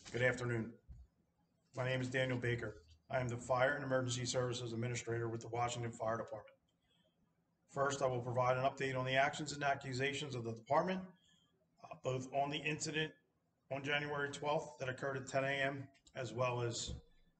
Good afternoon. My name is Daniel Baker. I am the Fire and Emergency Services Administrator with the Washington Fire Department. First, I will provide an update on the actions and accusations of the department, both on the incident on January 12th that occurred at 10 a.m., as well as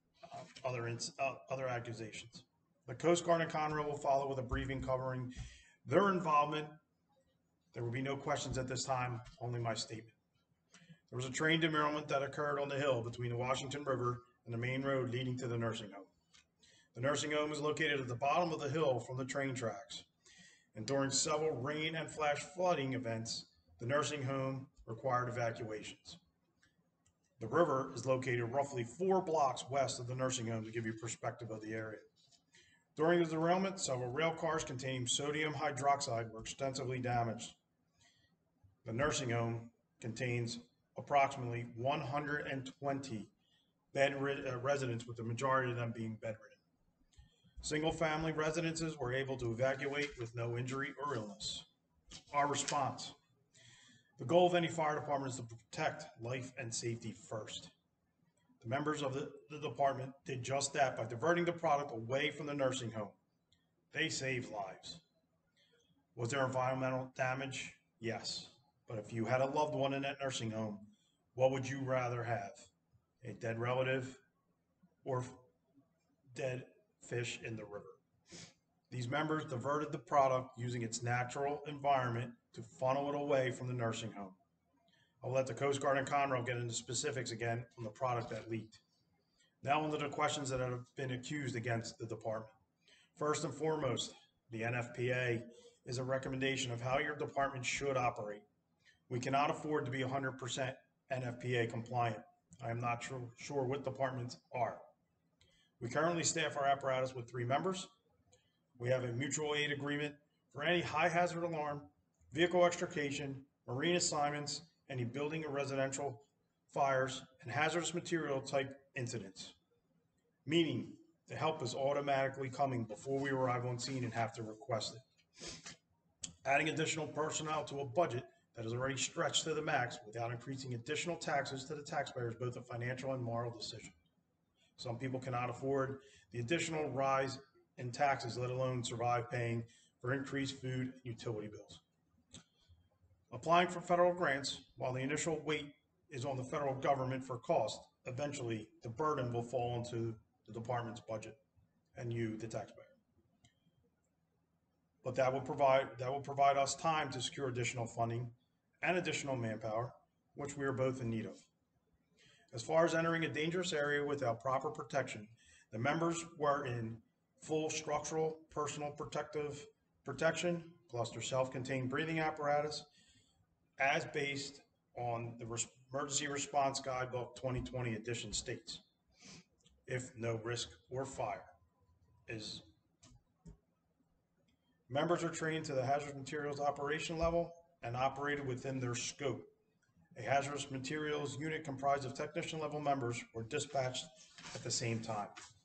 other accusations. The Coast Guard and Conrail will follow with a briefing covering their involvement. There will be no questions at this time, only my statement. There was a train derailment that occurred on the hill between the Washington River and the main road leading to the nursing home. The nursing home is located at the bottom of the hill from the train tracks. And during several rain and flash flooding events, the nursing home required evacuations. The river is located roughly 4 blocks west of the nursing home to give you perspective of the area. During the derailment, several rail cars containing sodium hydroxide were extensively damaged. The nursing home contains approximately 120 residents, with the majority of them being bedridden. Single-family residences were able to evacuate with no injury or illness. Our response. The goal of any fire department is to protect life and safety first. The members of the department did just that by diverting the product away from the nursing home. They saved lives. Was there environmental damage? Yes. But if you had a loved one in that nursing home, what would you rather have? A dead relative or dead fish in the river? These members diverted the product using its natural environment to funnel it away from the nursing home. I'll let the Coast Guard and Conrail get into specifics again on the product that leaked. Now on to the questions that have been accused against the department. First and foremost, the NFPA is a recommendation of how your department should operate. We cannot afford to be 100% NFPA compliant. I am not sure what departments are. We currently staff our apparatus with 3 members. We have a mutual aid agreement for any high hazard alarm, vehicle extrication, marine assignments, any building or residential fires, and hazardous material type incidents. Meaning the help is automatically coming before we arrive on scene and have to request it. Adding additional personnel to a budget that is already stretched to the max without increasing additional taxes to the taxpayers, both a financial and moral decision. Some people cannot afford the additional rise in taxes, let alone survive paying for increased food and utility bills. Applying for federal grants, while the initial weight is on the federal government for cost, eventually the burden will fall into the department's budget and you, the taxpayer. But that will provide us time to secure additional funding and additional manpower, which we are both in need of. As far as entering a dangerous area without proper protection, the members were in full structural personal protective protection, plus their self-contained breathing apparatus, as based on the Emergency Response Guidebook 2020 edition states. If no risk or fire is. Members are trained to the hazardous materials operation level and operated within their scope. A hazardous materials unit comprised of technician level members were dispatched at the same time.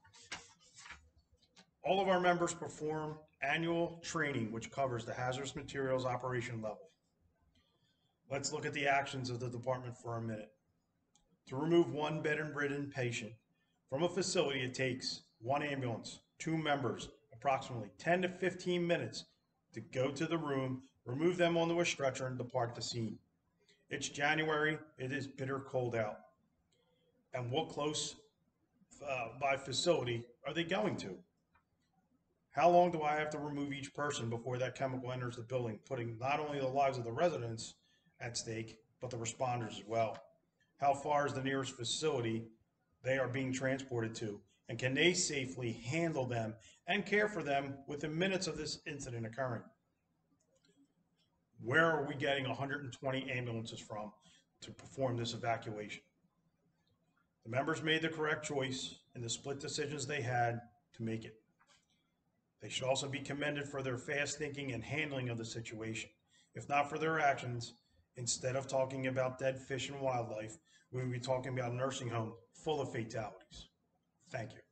All of our members perform annual training, which covers the hazardous materials operation level. Let's look at the actions of the department for a minute. To remove one bedridden patient from a facility, it takes 1 ambulance, 2 members, approximately 10 to 15 minutes to go to the room, remove them onto a stretcher, and depart the scene. It's January, it is bitter cold out. And what close by facility are they going to? How long do I have to remove each person before that chemical enters the building, putting not only the lives of the residents at stake, but the responders as well? How far is the nearest facility they are being transported to? And can they safely handle them and care for them within minutes of this incident occurring? Where are we getting 120 ambulances from to perform this evacuation? The members made the correct choice in the split decisions they had to make it. They should also be commended for their fast thinking and handling of the situation. If not for their actions, instead of talking about dead fish and wildlife, we would be talking about a nursing home full of fatalities. Thank you.